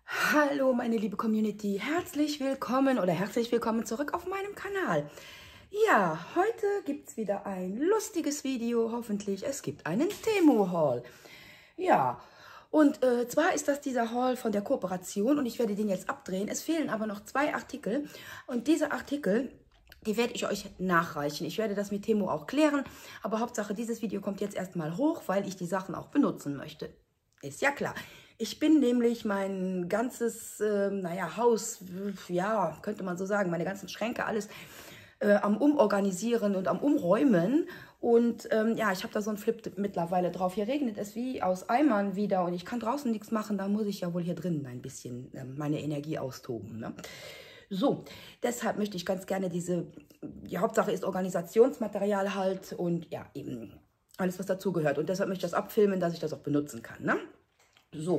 Hallo meine liebe Community, herzlich willkommen zurück auf meinem Kanal. Ja, heute gibt es wieder ein lustiges Video, hoffentlich. Es gibt einen Temu-Haul. Ja, und zwar ist das dieser Haul von der Kooperation und ich werde den jetzt abdrehen. Es fehlen aber noch 2 Artikel und diese Artikel, die werde ich euch nachreichen. Ich werde das mit Temu auch klären, aber Hauptsache dieses Video kommt jetzt erstmal hoch, weil ich die Sachen auch benutzen möchte. Ist ja klar. Ich bin nämlich mein ganzes, Haus, ja, könnte man so sagen, meine ganzen Schränke, alles am Umorganisieren und am Umräumen. Und ja, ich habe da so einen Flip mittlerweile drauf. Hier regnet es wie aus Eimern wieder und ich kann draußen nichts machen. Da muss ich ja wohl hier drinnen ein bisschen meine Energie austoben, ne? So, deshalb möchte ich ganz gerne die Hauptsache ist Organisationsmaterial halt und ja, eben alles, was dazugehört. Und deshalb möchte ich das abfilmen, dass ich das auch benutzen kann, ne? So,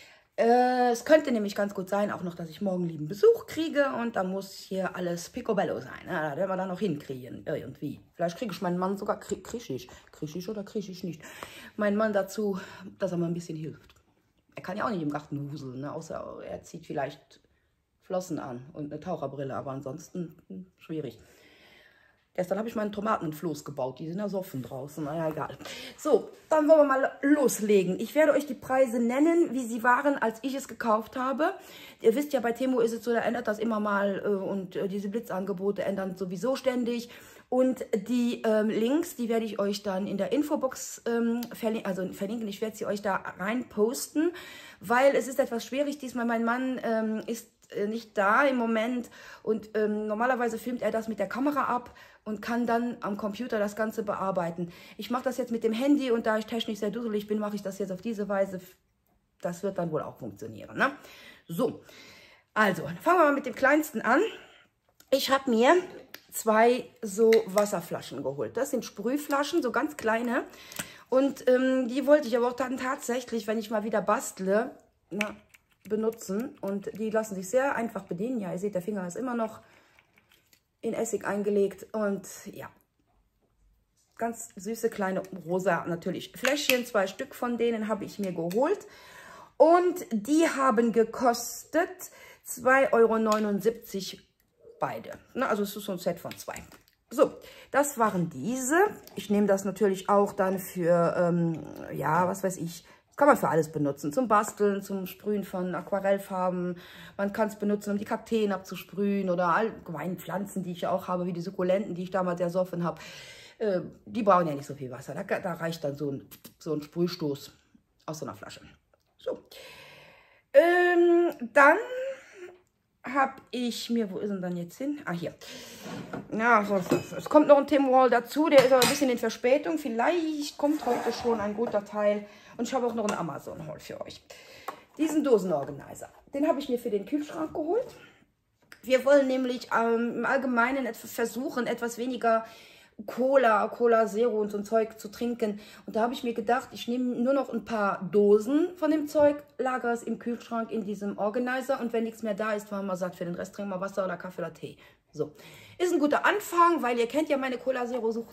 es könnte nämlich ganz gut sein, auch noch, dass ich morgen lieben Besuch kriege und dann muss hier alles picobello sein. Ja, das werden wir dann noch hinkriegen, irgendwie. Vielleicht kriege ich meinen Mann sogar, kriege ich oder kriege ich nicht, meinen Mann dazu, dass er mal ein bisschen hilft. Er kann ja auch nicht im Garten wuseln, ne? Außer er zieht vielleicht Flossen an und eine Taucherbrille, aber ansonsten schwierig. Gestern habe ich meinen Tomatenfloß gebaut. Die sind ersoffen draußen. Naja, egal. So, dann wollen wir mal loslegen. Ich werde euch die Preise nennen, wie sie waren, als ich es gekauft habe. Ihr wisst ja, bei Temu ist es so, da ändert das immer mal. Und diese Blitzangebote ändern sowieso ständig. Und die Links, die werde ich euch dann in der Infobox verlinken. Ich werde sie euch da rein posten, weil es ist etwas schwierig. Diesmal mein Mann ist nicht da im Moment und normalerweise filmt er das mit der Kamera ab und kann dann am Computer das Ganze bearbeiten. Ich mache das jetzt mit dem Handy und da ich technisch sehr dusselig bin, mache ich das jetzt auf diese Weise. Das wird dann wohl auch funktionieren, ne? So, also fangen wir mal mit dem kleinsten an. Ich habe mir 2 so Wasserflaschen geholt. Das sind Sprühflaschen, so ganz kleine. Und die wollte ich aber auch dann tatsächlich, wenn ich mal wieder bastle, benutzen. Und die lassen sich sehr einfach bedienen. Ja, ihr seht, der Finger ist immer noch in Essig eingelegt. Und ja, ganz süße kleine rosa natürlich Fläschchen. 2 Stück von denen habe ich mir geholt. Und die haben gekostet 2,79 € beide. Also es ist so ein Set von 2. So, das waren diese. Ich nehme das natürlich auch dann für, ja, was weiß ich, kann man für alles benutzen. Zum Basteln, zum Sprühen von Aquarellfarben. Man kann es benutzen, um die Kakteen abzusprühen oder allgemein Pflanzen, die ich ja auch habe, wie die Sukkulenten, die ich damals ersoffen habe. Die brauchen ja nicht so viel Wasser. Da reicht dann so ein Sprühstoß aus so einer Flasche. So. Dann habe ich mir, wo ist denn dann jetzt hin? Ah, hier. Ja, es kommt noch ein Temu-Haul dazu, der ist aber ein bisschen in Verspätung. Vielleicht kommt heute schon ein guter Teil. Und ich habe auch noch einen Amazon-Haul für euch. Diesen Dosenorganizer, den habe ich mir für den Kühlschrank geholt. Wir wollen nämlich im Allgemeinen versuchen, etwas weniger Cola Zero und so ein Zeug zu trinken. Und da habe ich mir gedacht, ich nehme nur noch ein paar Dosen von dem Zeug, lagere es im Kühlschrank in diesem Organizer und wenn nichts mehr da ist, waren wir satt. Für den Rest trinken wir Wasser oder Kaffee oder Tee. So. Ist ein guter Anfang, weil ihr kennt ja meine Cola Zero Sucht.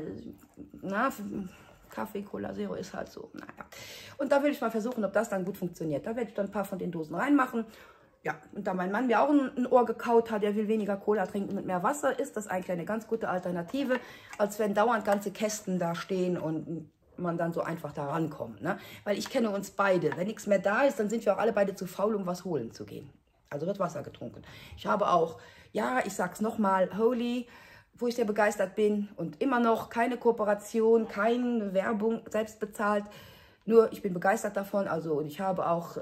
Kaffee, Cola Zero ist halt so, naja. Und da will ich mal versuchen, ob das dann gut funktioniert. Da werde ich dann ein paar von den Dosen reinmachen. Ja, und da mein Mann mir auch ein Ohr gekaut hat, der will weniger Cola trinken mit mehr Wasser, ist das eigentlich eine ganz gute Alternative, als wenn dauernd ganze Kästen da stehen und man dann so einfach da rankommt, ne? Weil ich kenne uns beide. Wenn nichts mehr da ist, dann sind wir auch alle beide zu faul, um was holen zu gehen. Also wird Wasser getrunken. Ich habe auch, ja, ich sag's nochmal, Holy, wo ich sehr begeistert bin und immer noch keine Kooperation, keine Werbung, selbst bezahlt. Nur ich bin begeistert davon. Also und ich habe auch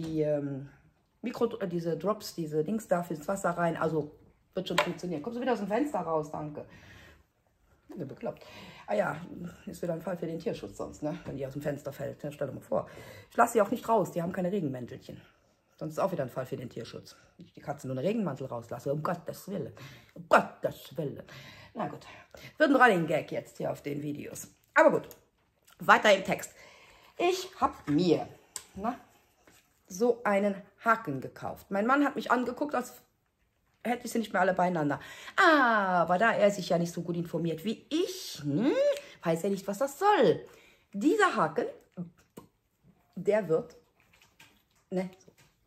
diese Drops, diese Dings da fürs Wasser rein. Also wird schon funktionieren. Kommst du wieder aus dem Fenster raus, danke. Ja, bekloppt. Ah ja, ist wieder ein Fall für den Tierschutz sonst, ne? Wenn die aus dem Fenster fällt. Ja, stell dir mal vor. Ich lasse sie auch nicht raus, die haben keine Regenmäntelchen. Sonst ist auch wieder ein Fall für den Tierschutz. Ich die Katze nur einen Regenmantel rauslasse. Um Gottes Willen. Um Gottes Willen. Na gut. Wird ein Running Gag jetzt hier auf den Videos. Aber gut. Weiter im Text. Ich habe mir so einen Haken gekauft. Mein Mann hat mich angeguckt, als hätte ich sie nicht mehr alle beieinander. Aber da er sich ja nicht so gut informiert wie ich, weiß er nicht, was das soll. Dieser Haken, der wird,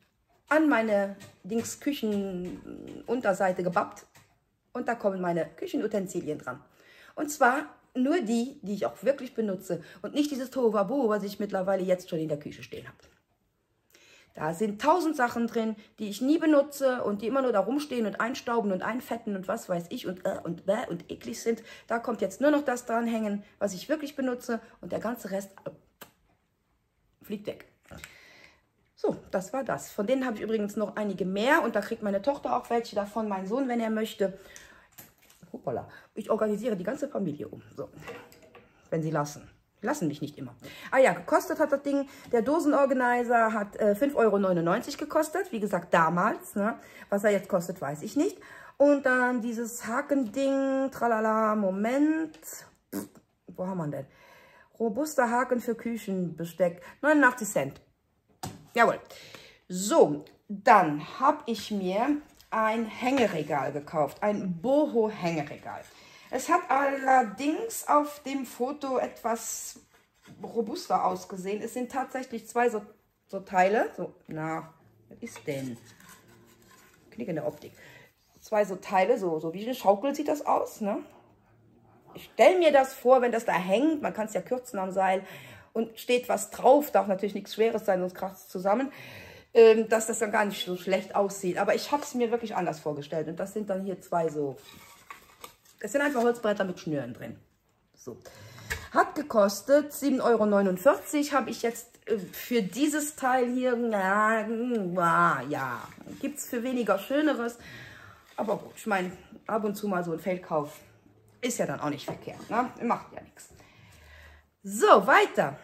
an meine Küchenunterseite gebappt. Und da kommen meine Küchenutensilien dran. Und zwar nur die, die ich auch wirklich benutze. Und nicht dieses Tohuwabohu, was ich mittlerweile jetzt schon in der Küche stehen habe. Da sind 1000 Sachen drin, die ich nie benutze und die immer nur da rumstehen und einstauben und einfetten und was weiß ich und eklig sind. Da kommt jetzt nur noch das dranhängen, was ich wirklich benutze und der ganze Rest fliegt weg. So, das war das. Von denen habe ich übrigens noch einige mehr und da kriegt meine Tochter auch welche davon, mein Sohn, wenn er möchte. Hoppala. Ich organisiere die ganze Familie um, so, wenn sie lassen. Lassen mich nicht immer. Ah ja, gekostet hat das Ding, der Dosenorganizer hat 5,99 € gekostet. Wie gesagt, damals. Ne? Was er jetzt kostet, weiß ich nicht. Und dann dieses Hakending, tralala, Moment. Wo haben wir denn? Robuster Haken für Küchenbesteck, 89 Cent. Jawohl. So, dann habe ich mir ein Hängeregal gekauft. Ein Boho-Hängeregal. Es hat allerdings auf dem Foto etwas robuster ausgesehen. Es sind tatsächlich zwei so Teile. So, na, was ist denn? Knick in der Optik. Zwei so Teile, so wie eine Schaukel sieht das aus. Ne? Ich stelle mir das vor, wenn das da hängt, man kann es ja kürzen am Seil und steht was drauf, darf natürlich nichts Schweres sein, sonst kracht es zusammen, dass das dann gar nicht so schlecht aussieht. Aber ich habe es mir wirklich anders vorgestellt. Und das sind dann hier zwei so... Es sind einfach Holzbretter mit Schnüren drin. So. Hat gekostet 7,49 € habe ich jetzt für dieses Teil hier. Ja, gibt es für weniger Schöneres. Aber gut, ich meine, ab und zu mal so ein Fehlkauf ist ja dann auch nicht verkehrt. Ne? Macht ja nichts. So, weiter.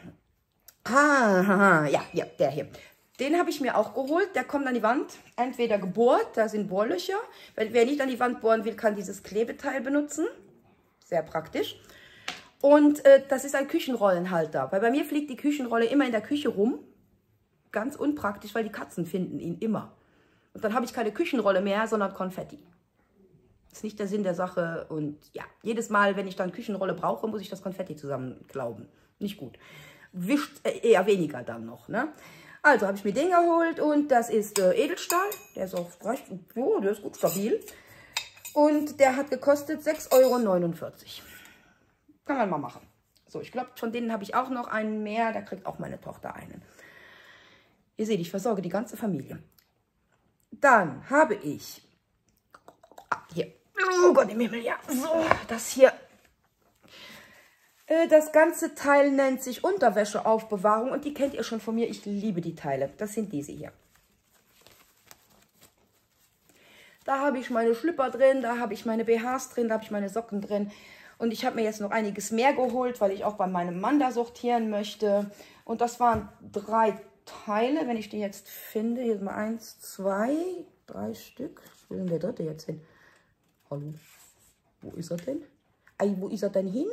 Ja, der hier. Den habe ich mir auch geholt, der kommt an die Wand, entweder gebohrt, da sind Bohrlöcher. Wer nicht an die Wand bohren will, kann dieses Klebeteil benutzen. Sehr praktisch. Und das ist ein Küchenrollenhalter, weil bei mir fliegt die Küchenrolle immer in der Küche rum. Ganz unpraktisch, weil die Katzen finden ihn immer. Und dann habe ich keine Küchenrolle mehr, sondern Konfetti. Das ist nicht der Sinn der Sache. Und ja, jedes Mal, wenn ich dann Küchenrolle brauche, muss ich das Konfetti zusammenklauben. Nicht gut. Wischt eher weniger dann noch, ne? Also habe ich mir den geholt und das ist Edelstahl. Der ist auch recht, oh, der ist gut stabil. Und der hat gekostet 6,49 € Kann man mal machen. So, ich glaube, von denen habe ich auch noch einen mehr. Da kriegt auch meine Tochter einen. Ihr seht, ich versorge die ganze Familie. Dann habe ich, hier, oh Gott im Himmel, ja, so, das hier. Das ganze Teil nennt sich Unterwäscheaufbewahrung und die kennt ihr schon von mir. Ich liebe die Teile. Das sind diese hier. Da habe ich meine Schlüpper drin, da habe ich meine BHs drin, da habe ich meine Socken drin. Und ich habe mir jetzt noch einiges mehr geholt, weil ich auch bei meinem Mann da sortieren möchte. Und das waren 3 Teile, wenn ich die jetzt finde. Hier sind mal 1, 2, 3 Stück. Wo ist denn der dritte jetzt hin? Hallo, wo ist er denn? Wo ist er denn hin?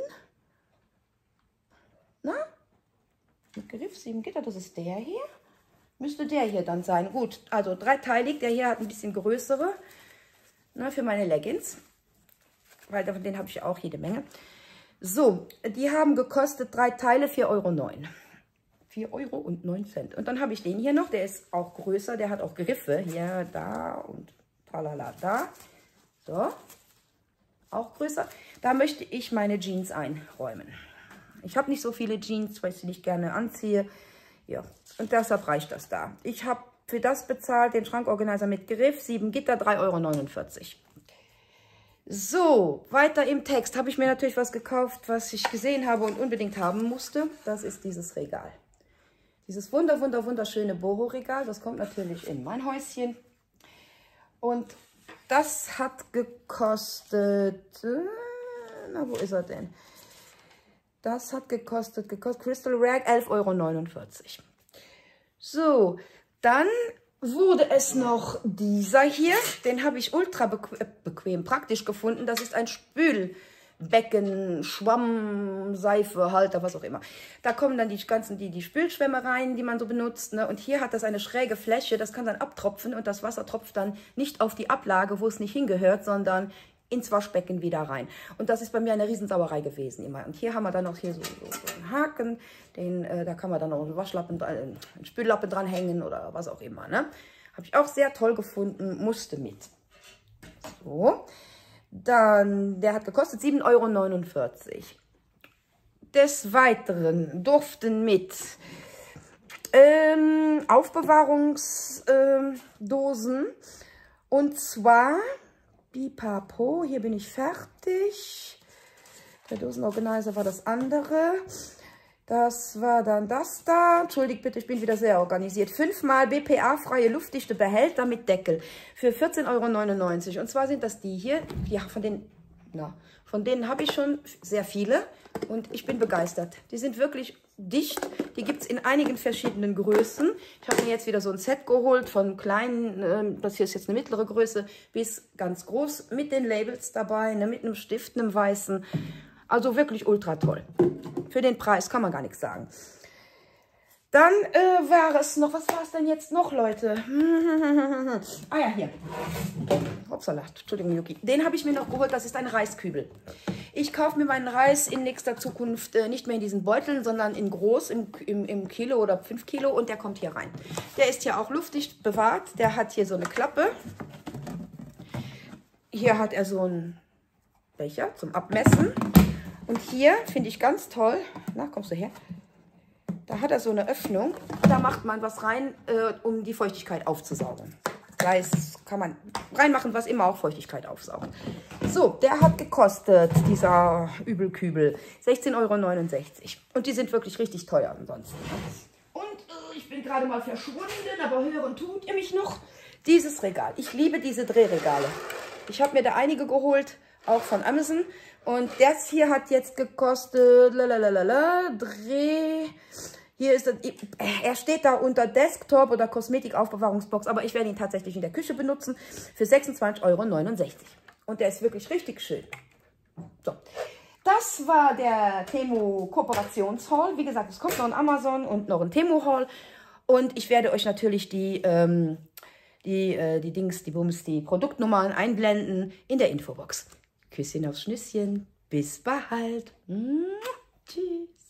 Na? Mit Griff 7 Gitter, das ist der hier. Müsste der hier dann sein. Gut, also 3-teilig. Der hier hat ein bisschen größere. Na, für meine Leggings. Weil von denen habe ich auch jede Menge. So, die haben gekostet 3 Teile 4,09 €. 4,09 €. Und dann habe ich den hier noch. Der ist auch größer. Der hat auch Griffe. Hier, da und tralala, da. So. Auch größer. Da möchte ich meine Jeans einräumen. Ich habe nicht so viele Jeans, weil ich sie nicht gerne anziehe. Ja, und deshalb reicht das da. Ich habe für das bezahlt, den Schrankorganizer mit Griff, 7 Gitter, 3,49 €. So, weiter im Text habe ich mir natürlich was gekauft, was ich gesehen habe und unbedingt haben musste. Das ist dieses Regal. Dieses wunderschöne Boho-Regal. Das kommt natürlich in mein Häuschen. Und das hat gekostet... na, wo ist er denn? Das hat gekostet Crystal Rag 11,49 €. So, dann wurde es noch dieser hier. Den habe ich ultra bequem, praktisch gefunden. Das ist ein Spülbecken, Schwamm, Seife, Halter, was auch immer. Da kommen dann die ganzen die Spülschwämme rein, die man so benutzt. Ne? Und hier hat das eine schräge Fläche. Das kann dann abtropfen und das Wasser tropft dann nicht auf die Ablage, wo es nicht hingehört, sondern ins Waschbecken wieder rein. Und das ist bei mir eine Riesensauerei gewesen immer. Und hier haben wir dann noch hier so einen Haken, da kann man dann auch einen Waschlappen, einen Spüllappen dran hängen oder was auch immer. Ne? Habe ich auch sehr toll gefunden, musste mit. So, dann, der hat gekostet 7,49 €. Des Weiteren durften mit Aufbewahrungsdosen. Und zwar, Bipapo, hier bin ich fertig. Der Dosenorganizer war das andere. Das war dann das da. Entschuldigt bitte, ich bin wieder sehr organisiert. 5-mal BPA-freie luftdichte Behälter mit Deckel für 14,99 €. Und zwar sind das die hier. Ja, von denen habe ich schon sehr viele und ich bin begeistert. Die sind wirklich dicht. Die gibt es in einigen verschiedenen Größen. Ich habe mir jetzt wieder so ein Set geholt von kleinen, das hier ist jetzt eine mittlere Größe, bis ganz groß mit den Labels dabei, ne, mit einem Stift, einem weißen. Also wirklich ultra toll. Für den Preis kann man gar nichts sagen. Dann war es noch, was war es denn jetzt noch, Leute? Ah ja, hier. Hoppsala, Entschuldigung, Yuki. Den habe ich mir noch geholt, das ist ein Reiskübel. Ich kaufe mir meinen Reis in nächster Zukunft nicht mehr in diesen Beuteln, sondern in groß, im Kilo oder 5 Kilo und der kommt hier rein. Der ist hier auch luftdicht bewahrt, der hat hier so eine Klappe. Hier hat er so einen Becher zum Abmessen. Und hier finde ich ganz toll, na, kommst du her? Da hat er so eine Öffnung, da macht man was rein, um die Feuchtigkeit aufzusaugen. Reis kann man reinmachen, was immer auch Feuchtigkeit aufsaugt. So, der hat gekostet, dieser Übelkübel, 16,69 €. Und die sind wirklich richtig teuer ansonsten. Und ich bin gerade mal verschwunden, aber hören tut ihr mich noch. Dieses Regal, ich liebe diese Drehregale. Ich habe mir da einige geholt, auch von Amazon. Und das hier hat jetzt gekostet, hier ist er steht da unter Desktop oder Kosmetikaufbewahrungsbox, aber ich werde ihn tatsächlich in der Küche benutzen für 26,69 €. Und der ist wirklich richtig schön. So, das war der Temu Kooperationshaul. Wie gesagt, es kommt noch ein Amazon und noch ein Temu Haul. Und ich werde euch natürlich die Produktnummern einblenden in der Infobox. Küsschen aufs Schnüsschen. Bis bald. Tschüss.